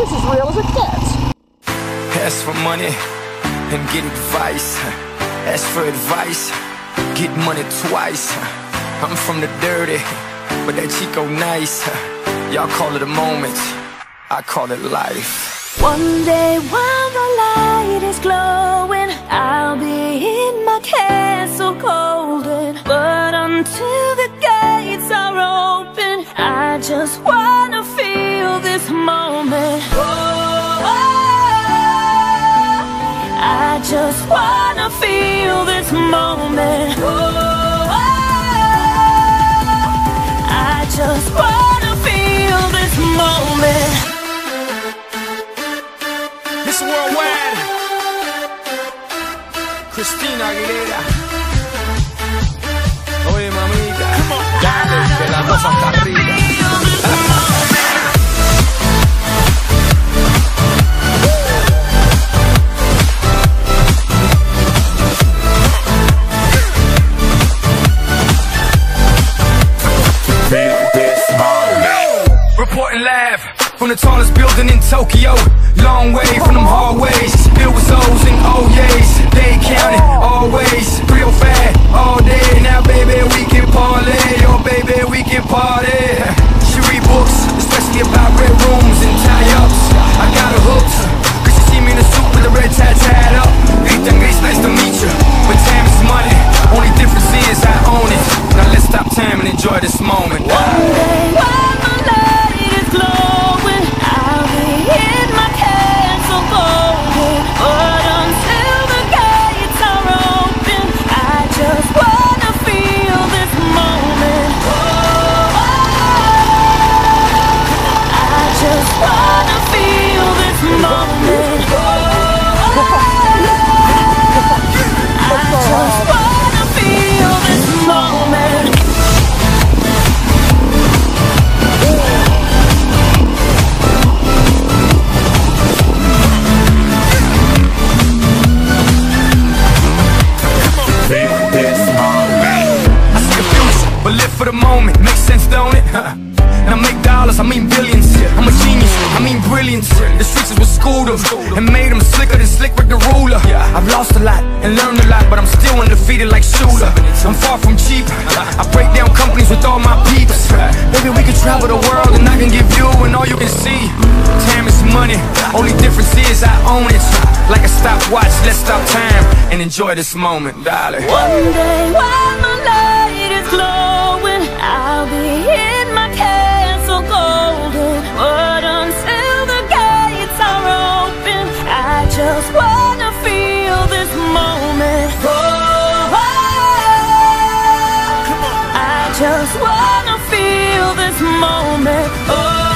It's as real as it gets. Ask for money and get advice. Ask for advice, get money twice. I'm from the dirty, but that Chico nice. Y'all call it a moment, I call it life. One day while the light is glowing, I'll be in my castle golden. But until the gates are open, I just wanna feel this moment. I just wanna feel this moment. I just wanna feel this moment. This worldwide, Christina Aguilera. Oye mamita, dale, que la cosa está rica. Reporting live from the tallest building in Tokyo. Long way from them hallways, filled with O's and O's. They counted always, real fat all day. Now baby we can parlay, oh baby we can party. She read books, especially about red rooms and tie-ups. I got her hooked, cause she see me in a suit with a red tie tied up. Ethan Grace, nice to meet you, but time is money. Only difference is I own it. Now let's stop time and enjoy this moment. One day while the light is glowing, I'll be in my castle golden. But until the gates are open, I just wanna feel this moment. I just wanna feel this moment. I just wanna feel this moment. But live for the moment, makes sense, don't it? Now make dollars, I mean billions. I'm a genius, I mean brilliance. The streets was schooled them and made them slicker than Slick Rick the ruler. I've lost a lot and learned a lot, but I'm still undefeated like Shooter. I'm far from cheap, I break down companies with all my peeps. Maybe we can travel the world and I can give you and all you can see. Time is money, only difference is I own it. Like a stopwatch, let's stop time and enjoy this moment, darling. One day while my light is glowing, I'll be in my castle golden. But until the gates are open, I just wanna feel this moment. I just wanna feel this moment.